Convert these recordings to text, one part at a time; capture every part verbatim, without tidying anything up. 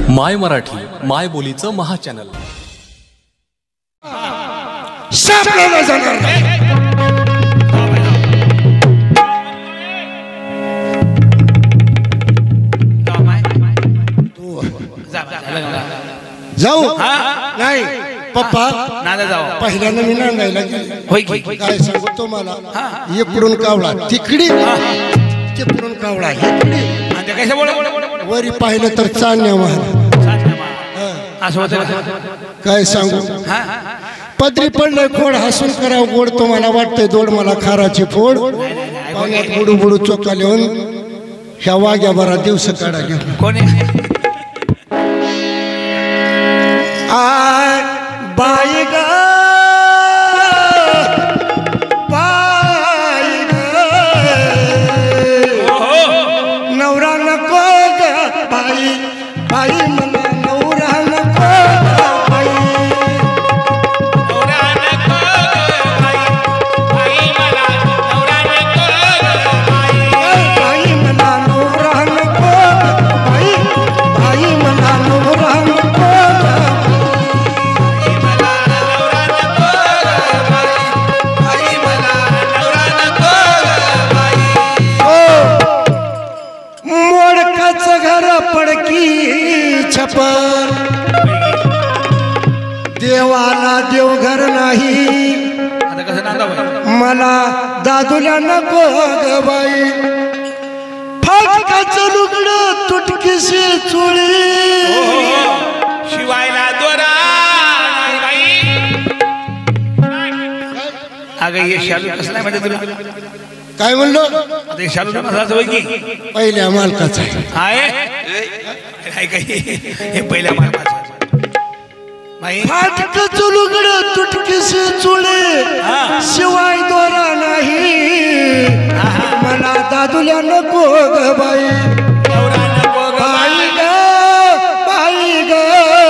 माय मराठी माय बोलीचं महाचॅनल सापडायला जाणार नाही. जाऊ नाही पप्पा पहिल्यानं मी नांदायला गेले काय सांगू तुम्हाला इकडून कावळा तिकडी तिकडून कावळा इकडे वरी पाहिलं तर चांदण्या महाल काय सांगू पदरी पडलंय खोड हसून करावं गोड तुम्हाला वाटतंय दोड मला खाराची फोड पाण्यात बुडू बुडू चोका लिहून ह्या वाघ्या बरा दिवस काढा घेऊन कोणी आय बाई ग बाई ग नवरा नको ग बाई बाई मला नवरा नको बाई नवरा नको बाई बाई मला नवरा नको बाई मला नवरा नको बाई बाई मला नवरा नको छपर देवाला देवघर नाही मला दादूला नको ग बाई फाटकाचं लुगडं तुटकीशी चुळी शिवायला दोरा अगं हे शालू कसं नाही म्हणजे तुला काय म्हणलो आता शालू नसाच होय की पहिल्या मालकाचा आहे हे पहिल्या मालकाचं फाटकाचं लुगडं तुटकीशी चुळी शिवाय दोरा नाही मला दादूला नको ग बाई बाई ग बाई ग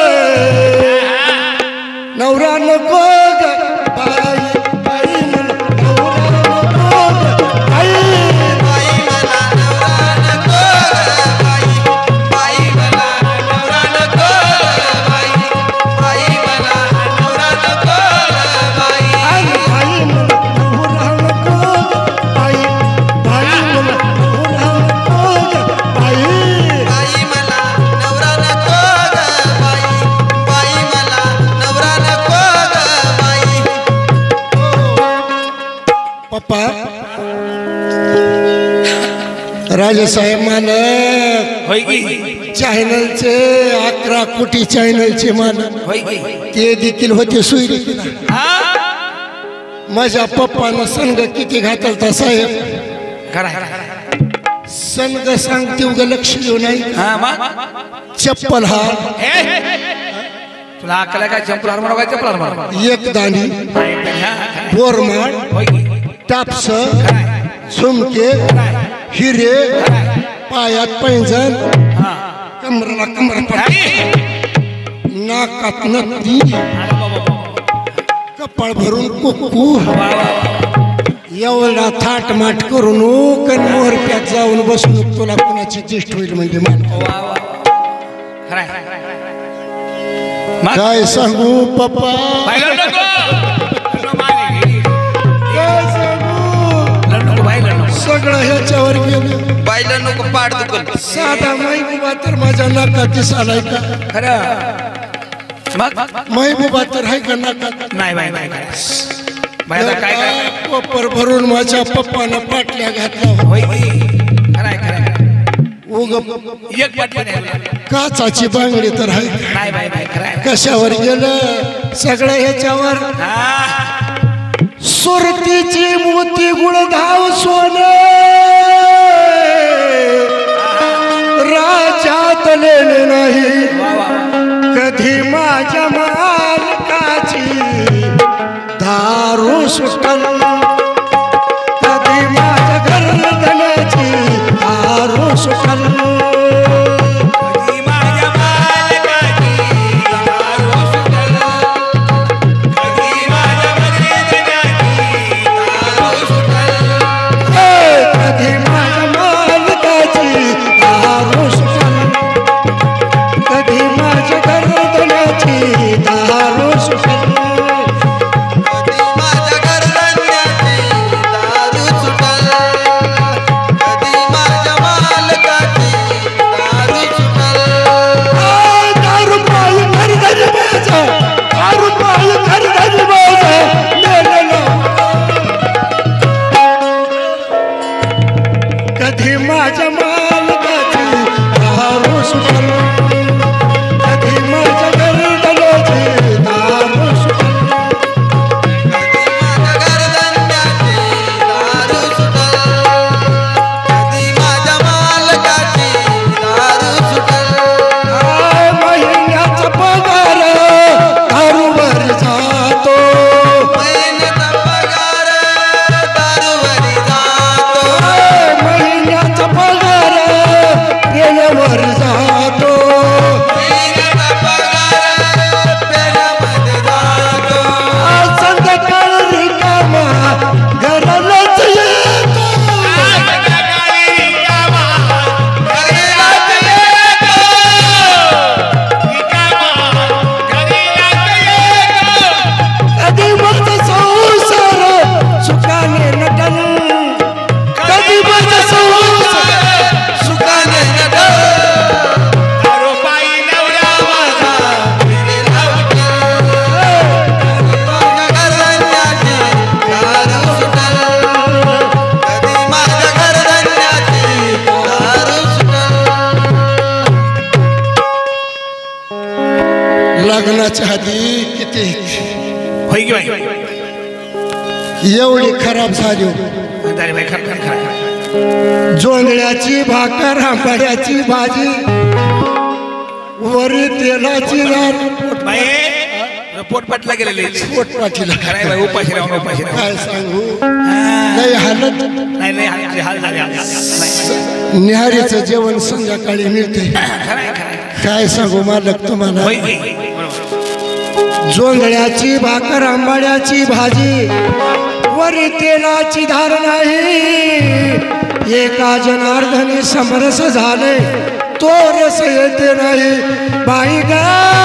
नवरा नको ग बाई बाई मला नवरा नको ग बाई राजेसाहेब मालक होय की चॅनलचे अकरा कोटी चॅनलचे मालक होय की ते देखील होते सुईरी माझ्या पप्पानं संघ किती घातलता साहेब संघ सांगते उगा लक्ष देऊ नाही चप्पल हार तुला अकला काय चप्पल हार मारा चप्पल हार मारा एक दाणी बोरमाळ टापस झुमके हिरे पायात पैंजण कमरला कमर नाकात नत्ती कपाळ भरून कुक्कू एवढा थाट माट करून मोरप्यात जाऊन बसून तुला कुणाची दिष्ट होईल म्हणजे काय सांगू पप्पा सगळं ह्याच्यावर गेलं बायला नको पाड दुखल साधा महबूबा तर माझ्या नाकात दिसालाय का खरं महबूबा तर आहे का नाकात नाही बाय नाही काय कोपर भरून माझ्या पप्पानं पाटल्या घातल्या होय खरंय खरंय उग एक पाटली काचाची बांगडी तर आहे नाही बाय नाही खरंय कशावर गेलं सगळं ह्याच्यावर सुरतीची मोती गुळधाव सोने राजात लेले नाही कधी माझ्या मालकाची दारू सुटल कधी माझ्या घरधण्याची दारू सुटल कधी लग्नाच्या आधी किती होय की बाई एवढी खराब झाली अरे बाई खरं खरं खरं जोंधळ्याची भाकर आंबाड्याची भाजी वरी तेलाची लाल बाई पोट पाटला गेलेले पोटपाटीला खराय बाई उपाशी राहून उपाशी राहून काय सांगू हा. नाही हालत नाही नाही हाल हाल झाले हाल झाले. निहारीचं जेवण संध्याकाळी मिळते खरंय खरंय काय सांगू मालक तुम्हाला होय की बरोबर जोंधळ्याची भाकर आंबाड्याची भाजी वरी तेलाची धार नाही एका जनार्दनी समरस झाले तो रस येते नाही बाई गा